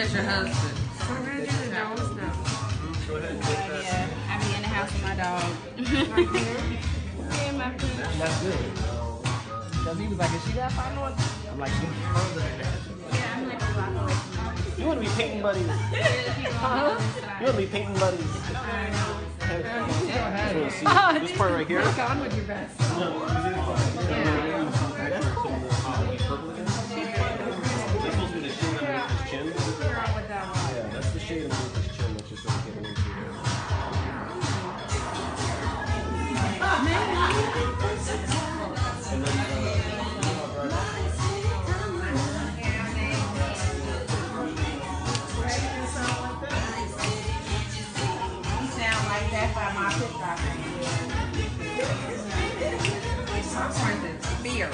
There's your husband. Go ahead and get that. Yeah, I be in the house with my dog. Yeah, my friend. That's good. Because he was like, is she that far north? I'm like, she's further than that. Yeah, I'm like a block away from home. You want to be painting buddies? You want to be painting buddies? This part right here. Rock on with your best. Yeah, that's the shade of his chin that's just really getting into here. And then, You sound like that by my picture. Beer.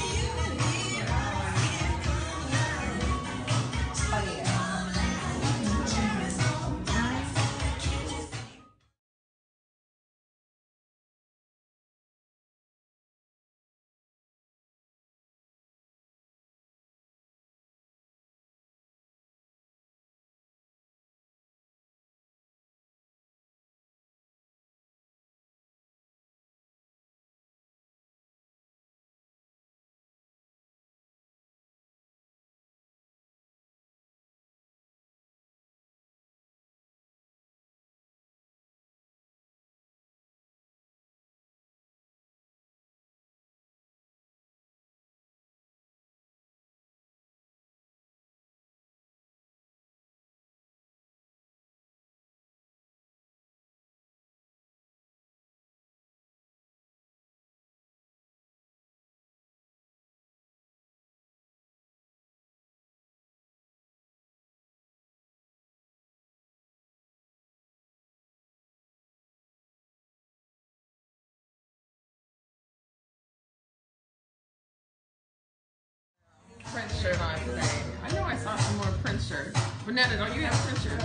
Prince shirt on today. I know I saw some more Prince shirts. Vanetta, don't you have a Prince shirt?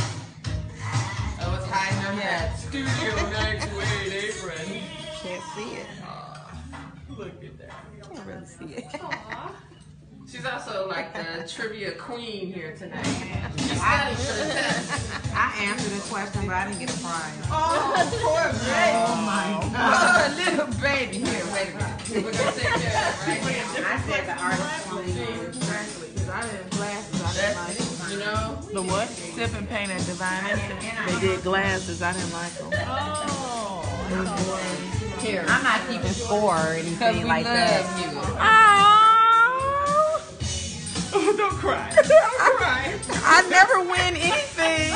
Oh, it's hiding under that Studio 928 apron. Can't see it. Look at that. Can't really see it. She's also like the trivia queen here tonight. She studied for the test. I answered the question, but I didn't get a prize. Oh, poor baby. Oh my God. Oh, little baby. Here, wait a minute. We're going to take care of it right here. I said the artist wanted exactly. Because I didn't glasses. I didn't like them. You know? The what? Sip and paint at Divine Instant. They did glasses. I didn't like them. Oh. Here. I'm not keeping score or anything like that. You. Oh. Oh, don't cry. Don't cry. I never win anything.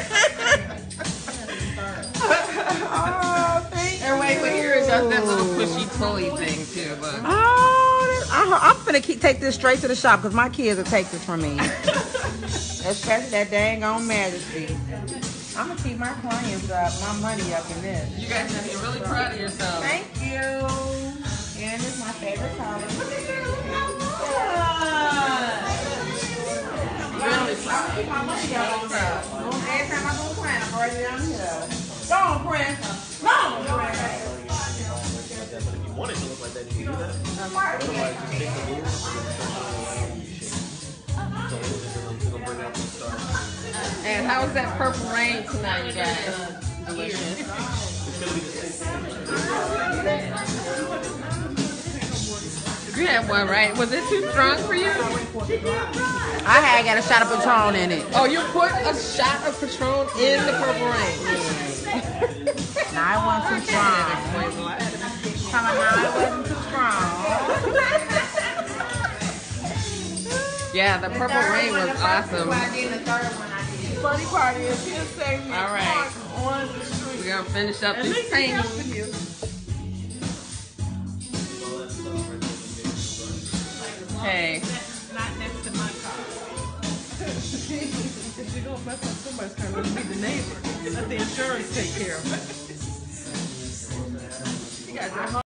Oh, thank you. And wait, here is just that little pushy pulley thing too. Look. Oh, I'm finna take this straight to the shop because my kids will take this from me. Especially that dang on Majesty. I'm gonna keep my clients up, my money up in this. You guys have to be really proud of yourselves. Thank you. And it's my favorite color. Really proud. Keep my money up. Every time I go print, I'm already down here. Go on, print. Go on, print. But if you want it to look like that, you can do that. Otherwise, just take the blue and it'll bring out the stars. And how was that purple rain tonight, you guys? Delicious. It's gonna be the same thing. You had one, right? Was it too strong for you? I got a shot of Patron in it. Oh, you put a shot of Patron in the purple rain. Now I wasn't too strong. Now I wasn't too strong. Yeah, the purple rain was awesome. Funny part is he'll say me All right. on the street. We're going to finish up this painting. Hey. Not next to my car. If you're going to mess up somebody's car, it'll be the neighbor. Let the insurance take care of it. You guys are